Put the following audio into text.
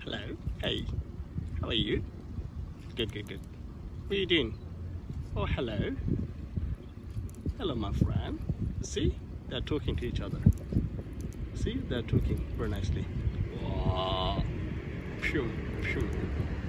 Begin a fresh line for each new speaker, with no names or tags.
Hello. Hey. How are you? Good, good, good. What are you doing? Oh, hello. Hello, my friend. See? They're talking to each other. See? They're talking very nicely. Wow. Phew, phew.